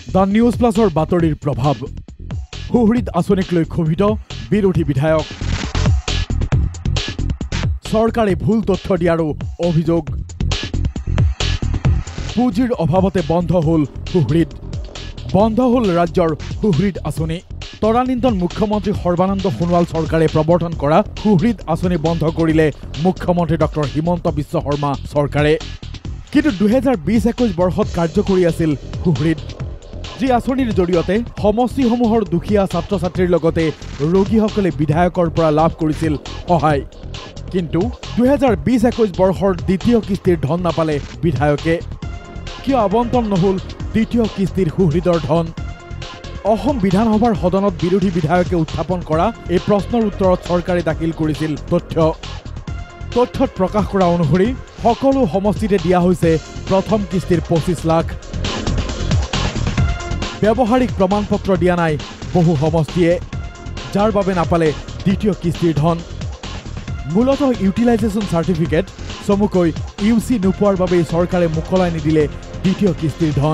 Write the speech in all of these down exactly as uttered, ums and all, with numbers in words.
The news প্লাছৰ বাতৰিৰ প্ৰভাৱ সুহৃদ আঁচনিক লৈ ক্ষোভিত বিৰোধী বিধায়ক চৰকাৰে ভুল তথ্য দিয়াৰো অভিযোগ পুঁজিৰ অভাৱতে বন্ধ হল সুহৃদ বন্ধ হল ৰাজ্যৰ সুহৃদ আঁচনি তৰানীন্তন মুখ্যমন্ত্ৰী সৰ্বানন্দ সোণোৱাল চৰকাৰে প্ৰৱৰ্তন কৰা সুহৃদ আঁচনি বন্ধ কৰিলে মুখ্যমন্ত্ৰী ডক্টৰ হিমন্ত বিশ্ব শৰ্মা চৰকাৰে কিন্তু দুহেজাৰ বিশ একৈশ বৰ্ষত কাৰ্যকৰী আছিল সুহৃদ যি আঁচনিৰ জৰিয়তে সমষ্টিসমূহৰ দুখীয়া ছাত্ৰ ছাত্ৰীৰ লগতে ৰোগীসকলে বিধায়কৰ পৰা লাভ কৰিছিল সহায় কিন্তু দুহেজাৰ বিশ একৈশ বৰ্ষৰ দ্বিতীয় কিস্তিৰ ধন নাপালে বিধায়কে কিয় আবণ্টন নহল দ্বিতীয় কিস্তিৰ সুহৃদৰ ধন অসম বিধানসভাৰ সদনত বিৰোধী বিধায়কে উত্থাপন কৰা এই প্ৰশ্নৰ উত্তৰত চৰকাৰে দাখিল কৰিছিল তথ্য তথ্যত প্ৰকাশ কৰা অনুসৰি সকলো সমষ্টিতে দিয়া হৈছে প্ৰথম কিস্তিৰ পঁচিছ লাখ ব্যৱহাৰিক প্ৰমাণপত্ৰ দিয়া নাই বহু সমষ্টিয়ে যাৰ বাবে নাপালে দ্বিতীয় কিস্তিৰ ধন মূলতঃ ইউটিলাইজেশ্যন চাৰ্টিফিকেট চমুকৈ ইউ চি নোপোৱাৰ বাবে চৰকাৰে মোকলাই নিদিলে দ্বিতীয় কিস্তিৰ ধন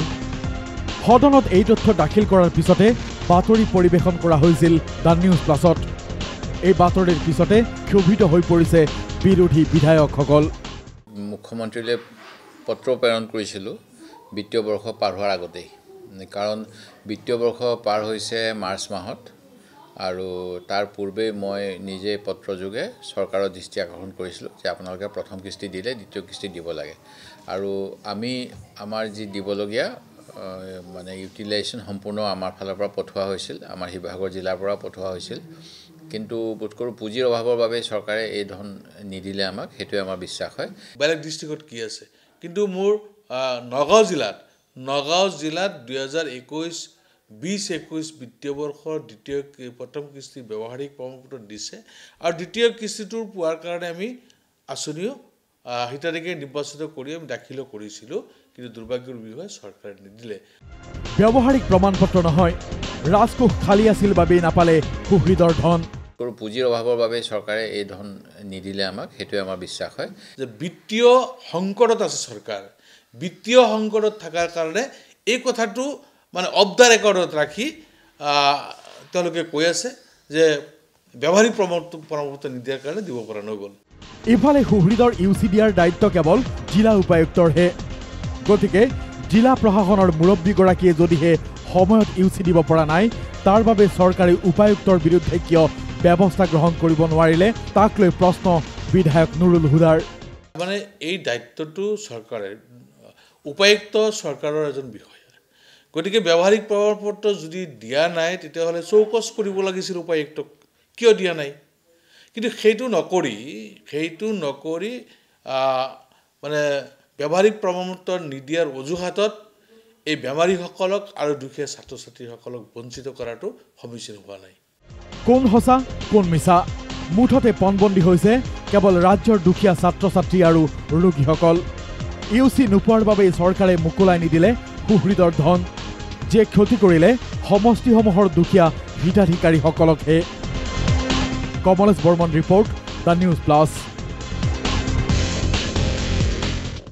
সদনত এই তথ্য দাখিল কৰাৰ পিছতে বাতৰি পৰিৱেশন কৰা হৈছিল দ্য নিউজ প্লাছত এই বাতৰিৰ পিছতে ক্ষোভিত হৈ পৰিছে বিৰোধী বিধায়কসকল মুখ্যমন্ত্ৰীলৈ পত্ৰ প্ৰেৰণ কৰিছিলোঁ বিত্তীয় বৰ্ষ পাৰ হোৱাৰ আগতেই কাৰণ বিত্তীয় বৰ্ষ পাৰ হৈছে মাৰ্চ মাহত আৰু তাৰ পূৰ্বে মই নিজে পত্ৰযোগে চৰকাৰৰ দৃষ্টি আকৰ্ষণ কৰিছিলোঁ যে আপোনালোকে প্ৰথম কিস্তি দিলে দ্বিতীয় কিস্তি দিব লাগে আৰু আমি আমাৰ যি দিবলগীয়া মানে ইউটিলাইজেশ্যন সম্পূৰ্ণ আমাৰ ফালৰ পৰা পঠোৱা হৈছিল আমাৰ শিৱসাগৰ জিলাৰ পৰা পঠোৱা হৈছিল কিন্তু বোধকৰো পুঁজিৰ অভাৱৰ বাবে চৰকাৰে এই ধন নিদিলে আমাক সেইটোৱে আমাৰ বিশ্বাস হয় বেলেগ ডিষ্ট্ৰিক্টত কি আছে কিন্তু মোৰ নগাঁও জিলাত নগাঁও জিলাত দুহেজাৰ একৈছ বিশ একৈছ বিত্তীয় বৰ্ষৰ দ্বিতীয় প্ৰথম কিস্তি ব্যৱহাৰিক প্ৰমাণপত্ৰ দিছে আৰু দ্বিতীয় কিস্তিটোৰ পোৱাৰ কাৰণে আমি আঁচনিও হিতাধিকাৰী নিৰ্বাচিত কৰি আমি দাখিল কৰিছিলোঁ কিন্তু দুৰ্ভাগ্যৰ বিষয়ে চৰকাৰে নিদিলে ব্যৱহাৰিক প্ৰমাণপত্ৰ নহয় ৰাজকোষ খালী আছিল বাবেই নাপালে সুহৃদৰ ধন পুঁজিৰ অভাৱৰ বাবে চৰকাৰে এই ধন নিদিলে আমাক সেইটোৱে আমাৰ বিশ্বাস হয় যে বিত্তীয় সংকটত আছে চৰকাৰ বিত্তীয় সংকটত থকাৰ কাৰণে এই কথাটো মানে অফ দ্য ৰেকৰ্ডত ৰাখি তেওঁলোকে কৈ আছে যে ব্যৱহাৰিক প্ৰমাণপত্ৰ নিদিয়াৰ কাৰণে দিব পৰা নগ'ল ইফালে সুহৃদৰ ইউ চি দিয়াৰ দায়িত্ব কেৱল জিলা উপায়ুক্তৰহে গতিকে জিলা প্ৰশাসনৰ মুৰব্বীগৰাকীয়ে যদিহে সময়ত ইউ চি দিব পৰা নাই তাৰ বাবে চৰকাৰে উপায়ুক্তৰ বিৰুদ্ধে কিয় ব্যৱস্থা গ্ৰহণ কৰিব নোৱাৰিলে তাক লৈ প্ৰশ্ন বিধায়ক নুৰুল হুদাৰ মানে এই দায়িত্বটো চৰকাৰে উপায়ুক্ত চৰকাৰৰ এজন বিষয়া গতিকে ব্যৱহাৰিক প্ৰমাণপত্ৰ যদি দিয়া নাই তেতিয়াহ'লে চৌকছ কৰিব লাগিছিল উপায়ুক্তক কিয় দিয়া নাই কিন্তু সেইটো নকৰি সেইটো নকৰি মানে ব্যৱহাৰিক প্ৰমাণপত্ৰ নিদিয়াৰ অজুহাতত এই বেমাৰীসকলক আৰু দুখীয়া ছাত্ৰ ছাত্ৰীসকলক বঞ্চিত কৰাটো সমীচীন হোৱা নাই কোন সঁচা কোন মিছা মুঠতে পণবন্দী হৈছে কেৱল ৰাজ্যৰ দুখীয়া ছাত্ৰ ছাত্ৰী আৰু ৰোগীসকল ইউ চি নোপোৱাৰ বাবে চৰকাৰে মোকলাই নিদিলে সুহৃদৰ ধন যিয়ে ক্ষতি কৰিলে সমষ্টিসমূহৰ দুখীয়া হিতাধিকাৰীসকলকহে Kamlesh Barman report the news plus.